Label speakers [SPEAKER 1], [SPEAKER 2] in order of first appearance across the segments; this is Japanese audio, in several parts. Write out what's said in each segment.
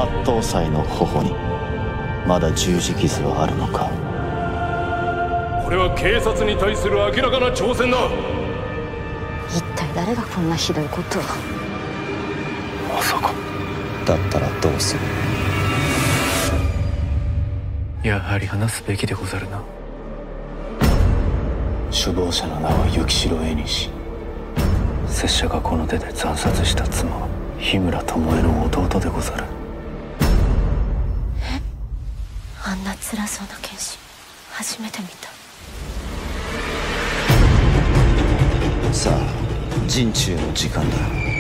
[SPEAKER 1] 抜刀斎の頬にまだ十字傷はあるのか。
[SPEAKER 2] これは警察に対する明らかな挑戦だ。
[SPEAKER 3] 一体誰がこんなひどいことを。
[SPEAKER 1] まさか。だったらどうする。
[SPEAKER 4] やはり話すべきでござるな。
[SPEAKER 1] 首謀者の名は幸城縁。拙者がこの手で惨殺した妻は日村巴の弟でござる。
[SPEAKER 3] あんな辛そうな剣士初めて見た。
[SPEAKER 1] さあ陣中の時間だ。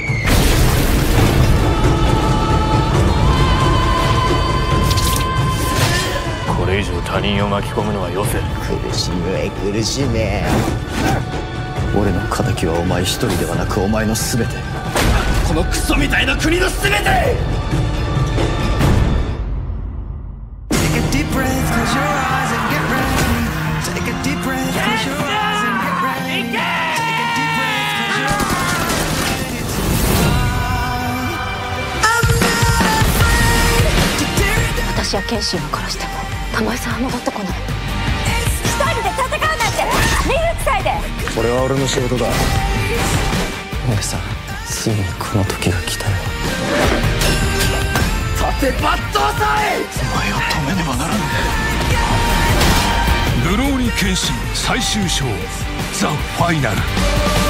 [SPEAKER 2] これ以上他人を巻き込むのはよせ。
[SPEAKER 1] 苦しめ苦しめ。俺の敵はお前一人ではなくお前の全て。このクソみたいな国の全て。
[SPEAKER 3] 私は剣心を殺しても玉井さんは戻ってこない。一人で戦うなんて見るくさいで。
[SPEAKER 1] これは俺の仕事だ。お前さん、ついにこの時が来たよ。立て抜刀斎。お前を止めねばならぬ。
[SPEAKER 5] 流浪に剣心最終章ザ・ファイナル。